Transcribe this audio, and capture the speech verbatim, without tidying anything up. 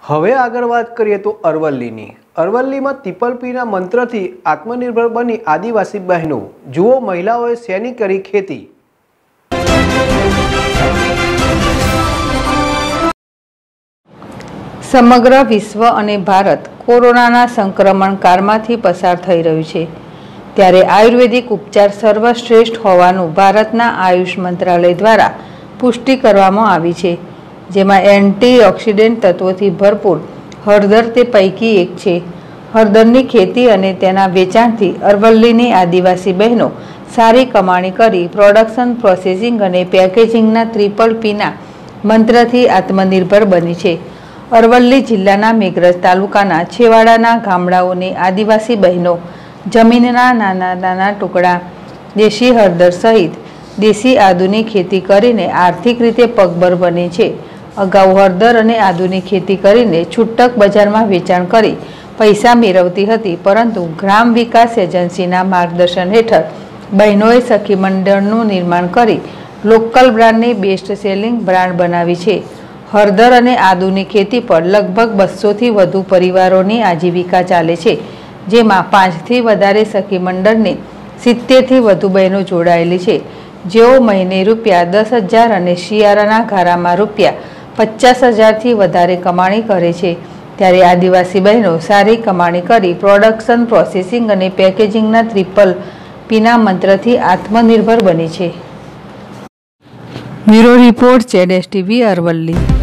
હવે આગળ વાત કરીએ તો અરવલ્લીની અરવલ્લીમાં તિપલપીના મંત્રથી આત્મનિર્ભર બની આદિવાસી બહેનો। જુઓ મહિલાઓએ શેની કરી ખેતી। સમગ્ર વિશ્વ અને ભારત કોરોનાના સંક્રમણ કાળમાંથી પસાર થઈ રહ્યું છે, ત્યારે આયુર્વેદિક ઉપચાર સર્વશ્રેષ્ઠ હોવાનું ભારતના આયુષ મંત્રાલય દ્વારા પુષ્ટિ કરવામાં આવી છે, જેમાં એન્ટીઓક્સિડન્ટ તત્વોથી ભરપૂર હળદર તે પૈકી એક છે। હળદરની ખેતી અને તેના વેચાણથી અરવલ્લીની આદિવાસી બહેનો સારી કમાણી કરી પ્રોડક્શન, પ્રોસેસિંગ અને પેકેજિંગના ત્રિપલ પીના મંત્રથી આત્મનિર્ભર બની છે। અરવલ્લી જિલ્લાના મેઘરજ તાલુકાના છેવાડાના ગામડાઓની આદિવાસી બહેનો જમીનના નાના નાના ટુકડા દેશી હળદર સહિત દેશી આદુની ખેતી કરીને આર્થિક રીતે પગભર બની છે। અગાઉ હળદર અને આદુની ખેતી કરીને છૂટક બજારમાં વેચાણ કરી પૈસા મેળવતી હતી, પરંતુ ગ્રામ વિકાસ એજન્સીના માર્ગદર્શન હેઠળ બહેનોએ સખી મંડળનું નિર્માણ કરી લોકલ બ્રાન્ડની બેસ્ટ સેલિંગ બ્રાન્ડ બનાવી છે। હળદર અને આદુની ખેતી પર લગભગ બસોથી વધુ પરિવારોની આજીવિકા ચાલે છે, જેમાં પાંચથી વધારે સખી મંડળની સિત્તેરથી વધુ બહેનો જોડાયેલી છે, જેઓ મહિને રૂપિયા દસ હજાર અને શિયાળાના ગાળામાં રૂપિયા પચાસ હજારથી વધારે કમાણી કરે છે। ત્યારે આદિવાસી બહેનો સારી કમાણી કરી પ્રોડક્શન, પ્રોસેસિંગ અને પેકેજિંગના ત્રિપલ પીના મંત્રથી આત્મનિર્ભર બની છે। Bureau report, Z S TV, Aravalli.